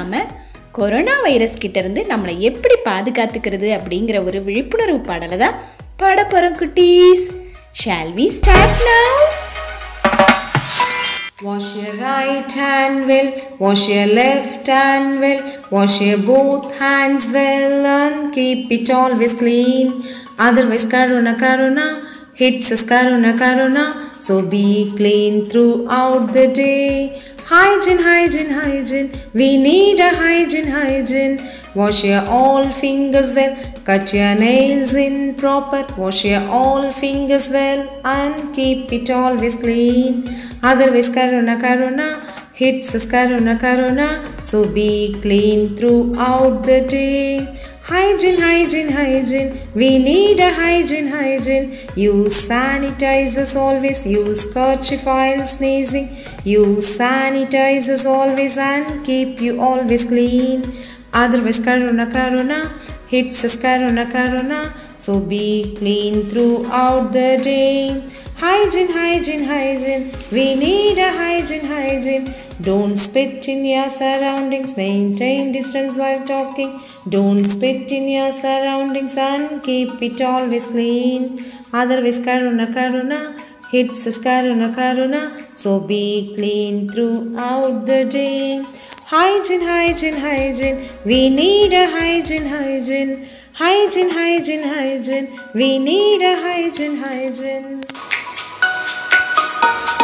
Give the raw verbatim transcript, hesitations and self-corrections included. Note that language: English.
நாம் corona virus கிட்ட இருந்து நம்மளை எப்படி பாதுகாத்துக்கிறது அப்படிங்கிற ஒரு விழிப்புணர்வு பாடலை தான் பாட போகிறோம் குட்டீஸ். Shall we start now? Wash your right hand well, wash your left hand well, wash your both hands well and keep it always clean. Otherwise corona corona hits us corona corona, so be clean throughout the day. Hygiene, hygiene, hygiene, we need a hygiene, hygiene. Wash your all fingers well, cut your nails in proper. Wash your all fingers well and keep it always clean. Otherwise corona corona hits us corona corona, so be clean throughout the day. Hygiene, hygiene, hygiene, we need a hygiene, hygiene. Use sanitizers always, use kerchief while sneezing. Use sanitizers always and keep you always clean. Otherwise corona corona hits us corona corona, so be clean throughout the day. Hygiene, hygiene, hygiene, we need a hygiene, hygiene. Don't spit in your surroundings, maintain distance while talking. Don't spit in your surroundings and keep it always clean. Otherwise corona corona hits us corona corona, so be clean throughout the day. Hygiene, hygiene, hygiene, we need a hygiene, hygiene. Hygiene, hygiene, hygiene, we need a hygiene, hygiene.